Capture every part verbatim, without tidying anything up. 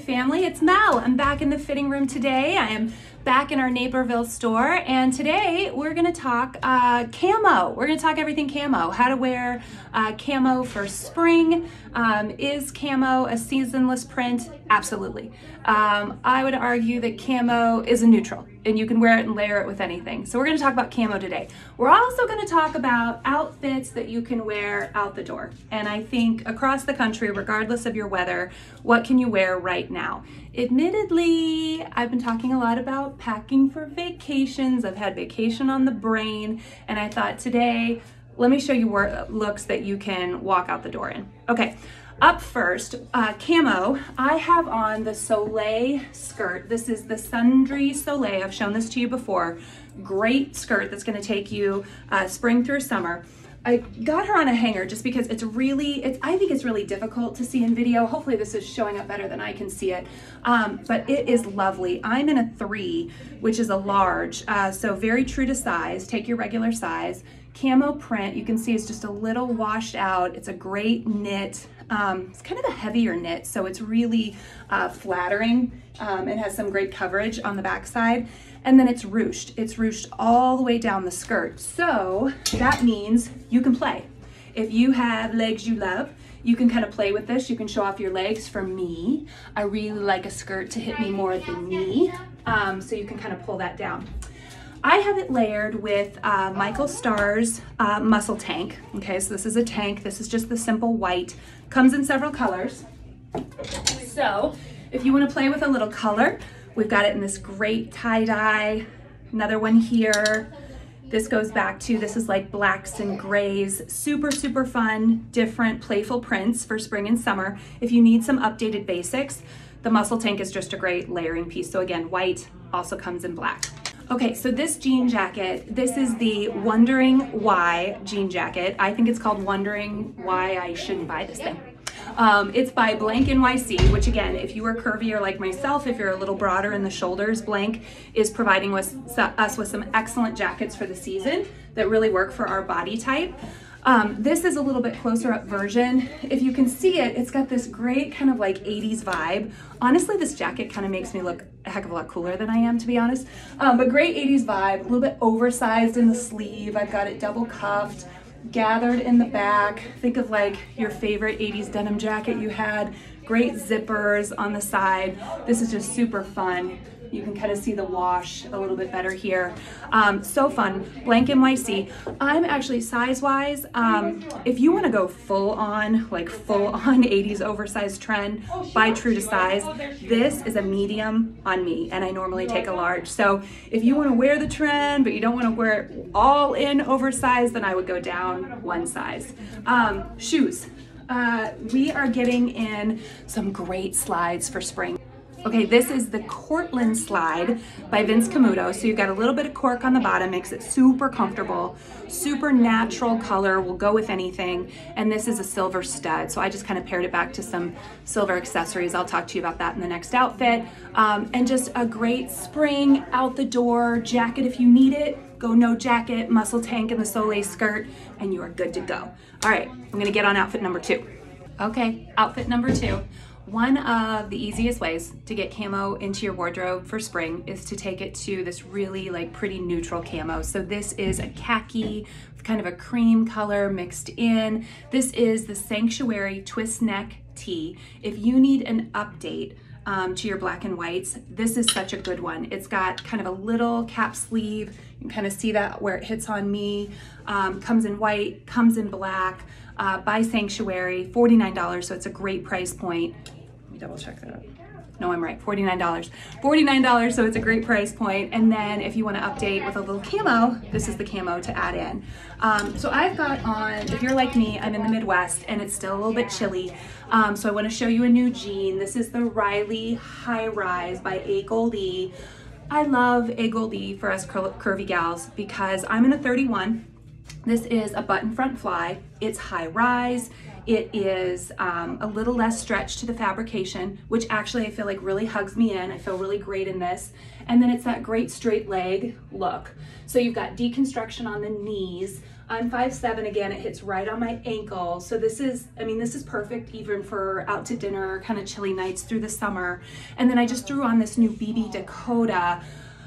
family, it's Mel. I'm back in the fitting room today. I am back in our Naperville store, and today we're gonna talk uh, camo. We're gonna talk everything camo, how to wear uh, camo for spring. Um, is camo a seasonless print? Absolutely. Um, I would argue that camo is a neutral, and you can wear it and layer it with anything. So we're gonna talk about camo today. We're also gonna talk about outfits that you can wear out the door. And I think across the country, regardless of your weather, what can you wear right now? Admittedly, I've been talking a lot about packing for vacations. I've had vacation on the brain, and I thought today, let me show you where, looks that you can walk out the door in. Okay, up first, uh, camo. I have on the Soleil skirt. This is the Sundry Soleil. I've shown this to you before. Great skirt that's gonna take you uh, spring through summer. I got her on a hanger just because it's really, it's, I think it's really difficult to see in video. Hopefully this is showing up better than I can see it, um, but it is lovely. I'm in a three, which is a large, uh, so very true to size. Take your regular size. Camo print, you can see it's just a little washed out. It's a great knit. Um, it's kind of a heavier knit, so it's really uh, flattering. Um, it has some great coverage on the back side. And then it's ruched. It's ruched all the way down the skirt. So that means you can play. If you have legs you love, you can kind of play with this. You can show off your legs. For me, I really like a skirt to hit me more at the knee. Um, so you can kind of pull that down. I have it layered with uh, Michael Starr's uh, Muscle Tank. Okay, so this is a tank. This is just the simple white. Comes in several colors. So if you want to play with a little color, we've got it in this great tie-dye, another one here. This goes back to, this is like blacks and grays, super, super fun, different, playful prints for spring and summer. If you need some updated basics, the Muscle Tank is just a great layering piece. So again, white also comes in black. Okay, so this jean jacket, this is the Wondering Why jean jacket. I think it's called Wondering Why I Shouldn't Buy This Thing. Um, it's by Blank N Y C, which again, if you are curvier like myself, if you're a little broader in the shoulders, Blank is providing with, us with some excellent jackets for the season that really work for our body type. Um, this is a little bit closer up version. If you can see it, it's got this great kind of like eighties vibe. Honestly, this jacket kind of makes me look a heck of a lot cooler than I am, to be honest. Um, but great eighties vibe, a little bit oversized in the sleeve. I've got it double cuffed, gathered in the back. Think of like your favorite eighties denim jacket you had. Great zippers on the side. This is just super fun. You can kind of see the wash a little bit better here. Um, so fun. Blank N Y C. I'm actually size-wise, um, if you want to go full on, like full on eighties oversized trend, buy true to size. This is a medium on me, and I normally take a large. So if you want to wear the trend, but you don't want to wear it all in oversized, then I would go down one size. Um, shoes. Uh, we are getting in some great slides for spring. Okay, this is the Cortland slide by Vince Camuto. So you've got a little bit of cork on the bottom, makes it super comfortable, super natural color, will go with anything. And this is a silver stud. So I just kind of paired it back to some silver accessories. I'll talk to you about that in the next outfit. Um, and just a great spring out the door jacket if you need it. Go no jacket, Muscle Tank, and the Soleil skirt, and you are good to go. All right, I'm gonna get on outfit number two. Okay, outfit number two. One of the easiest ways to get camo into your wardrobe for spring is to take it to this really like pretty neutral camo. So this is a khaki, kind of a cream color mixed in. This is the Sanctuary twist neck tee. If you need an update um, to your black and whites, this is such a good one. It's got kind of a little cap sleeve. You can kind of see that where it hits on me. Um, comes in white, comes in black, uh, by Sanctuary, forty-nine dollars, so it's a great price point. Double check that out. No, I'm right, forty-nine dollars. forty-nine dollars, so it's a great price point. And then if you want to update with a little camo, this is the camo to add in. Um, so I've got on, if you're like me, I'm in the Midwest and it's still a little bit chilly. Um, so I want to show you a new jean. This is the Riley High Rise by A Goldie. I love A Goldie for us cur curvy gals because I'm in a thirty-one. This is a button front fly. It's high rise. It is um, a little less stretch to the fabrication, which actually I feel like really hugs me in. I feel really great in this. And then it's that great straight leg look. So you've got deconstruction on the knees. I'm five seven again, it hits right on my ankle. So this is, I mean, this is perfect even for out to dinner, kind of chilly nights through the summer. And then I just threw on this new B B Dakota.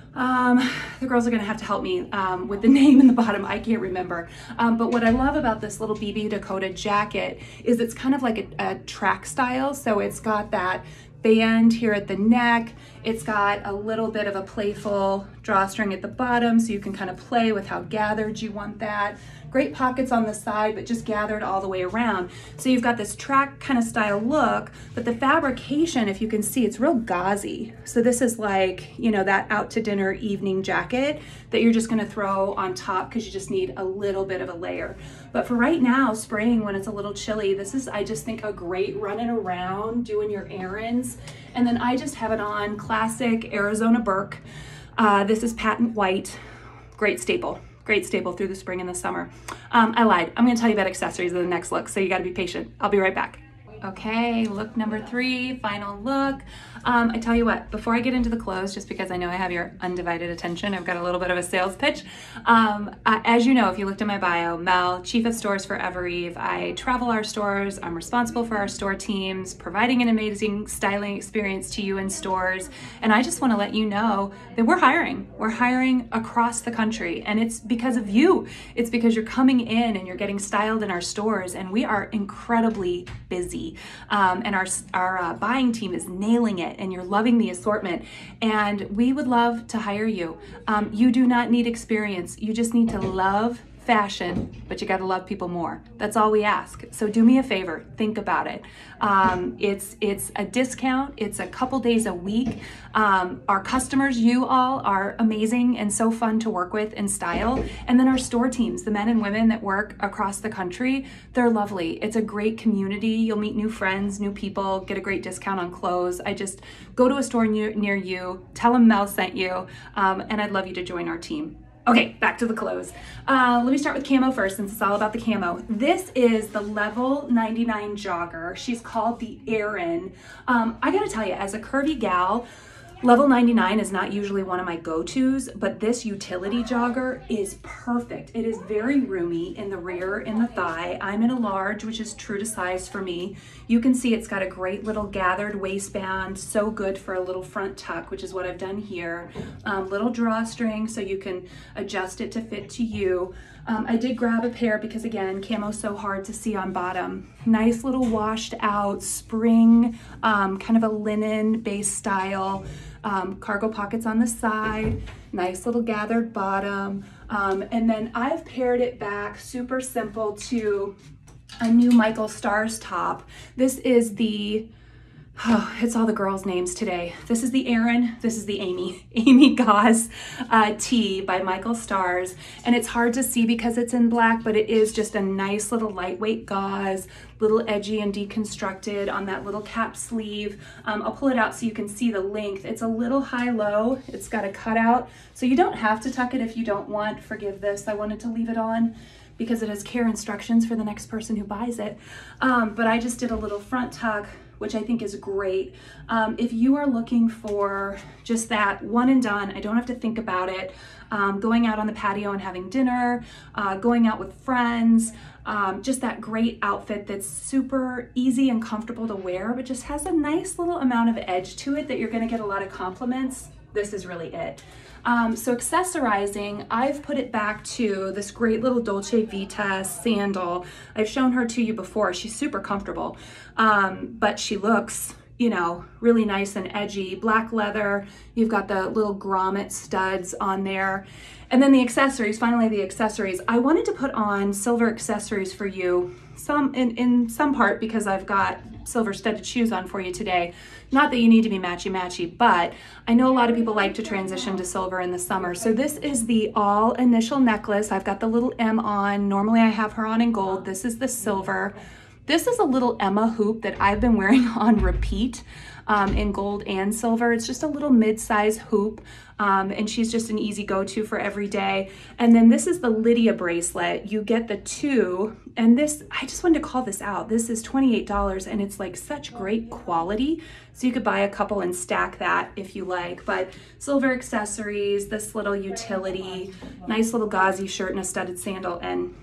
Um, the girls are gonna have to help me um, with the name in the bottom, I can't remember. Um, but what I love about this little B B Dakota jacket is it's kind of like a, a track style. So it's got that band here at the neck. It's got a little bit of a playful drawstring at the bottom, so you can kind of play with how gathered you want that. Great pockets on the side, but just gathered all the way around. So you've got this track kind of style look, but the fabrication, if you can see, it's real gauzy. So this is like, you know, that out to dinner evening jacket that you're just gonna throw on top because you just need a little bit of a layer. But for right now, spring, when it's a little chilly, this is, I just think, a great running around, doing your errands. And then I just have it on classic Arizona Birk. Uh, this is patent white, great staple. Great staple through the spring and the summer. Um, I lied. I'm gonna tell you about accessories in the next look, so you gotta be patient. I'll be right back. Okay, look number three, final look. Um, I tell you what, before I get into the clothes, just because I know I have your undivided attention, I've got a little bit of a sales pitch. Um, uh, as you know, if you looked at my bio, Mel, Chief of Stores for Evereve. I travel our stores, I'm responsible for our store teams, providing an amazing styling experience to you in stores. And I just wanna let you know that we're hiring. We're hiring across the country, and it's because of you. It's because you're coming in and you're getting styled in our stores, and we are incredibly busy. Um, and our, our uh, buying team is nailing it, and you're loving the assortment, and we would love to hire you. Um, you do not need experience. You just need to love fashion, but you got to love people more. That's all we ask. So do me a favor, think about it. Um, it's it's a discount. It's a couple days a week. Um, our customers, you all, are amazing and so fun to work with and style. And then our store teams, the men and women that work across the country, they're lovely. It's a great community. You'll meet new friends, new people, get a great discount on clothes. I just go to a store near, near you, tell them Mel sent you, um, and I'd love you to join our team. Okay, back to the clothes. Uh, let me start with camo first, since it's all about the camo. This is the Level ninety-nine jogger. She's called the Erin. Um, I gotta tell you, as a curvy gal, Level ninety-nine is not usually one of my go-tos, but this utility jogger is perfect. It is very roomy in the rear, in the thigh. I'm in a large, which is true to size for me. You can see it's got a great little gathered waistband, so good for a little front tuck, which is what I've done here. Um, little drawstring, so you can adjust it to fit to you. Um, I did grab a pair because, again, camo's so hard to see on bottom. Nice little washed out spring, um, kind of a linen base style. Um, cargo pockets on the side, nice little gathered bottom. Um, and then I've paired it back super simple to a new Michael Stars top. This is the, oh, it's all the girls' names today. This is the Erin, this is the Amy, Amy Gauze uh, tee by Michael Stars. And it's hard to see because it's in black, but it is just a nice little lightweight gauze, little edgy and deconstructed on that little cap sleeve. Um, I'll pull it out so you can see the length. It's a little high-low. It's got a cutout, so you don't have to tuck it if you don't want. Forgive this, I wanted to leave it on because it has care instructions for the next person who buys it. Um, but I just did a little front tuck, which I think is great. Um, if you are looking for just that one and done, I don't have to think about it, um, going out on the patio and having dinner, uh, going out with friends, um, just that great outfit that's super easy and comfortable to wear, but just has a nice little amount of edge to it that you're gonna get a lot of compliments, this is really it. Um, so accessorizing, I've put it back to this great little Dolce Vita sandal. I've shown her to you before. She's super comfortable, um, but she looks, you know, really nice and edgy. Black leather, you've got the little grommet studs on there. And then the accessories, finally the accessories. I wanted to put on silver accessories for you, some in, in some part because I've got silver studded shoes on for you today. Not that you need to be matchy-matchy, but I know a lot of people like to transition to silver in the summer. So this is the all initial necklace. I've got the little M on. Normally I have her on in gold. This is the silver. This is a little Emma hoop that I've been wearing on repeat um, in gold and silver. It's just a little mid-size hoop, um, and she's just an easy go-to for every day. And then this is the Lydia bracelet. You get the two, and this, I just wanted to call this out. This is twenty-eight dollars, and it's like such great quality. So you could buy a couple and stack that if you like. But silver accessories, this little utility, nice little gauzy shirt and a studded sandal, and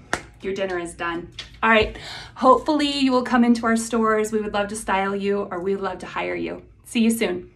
your dinner is done. All right, hopefully you will come into our stores. We would love to style you, or we would love to hire you. See you soon.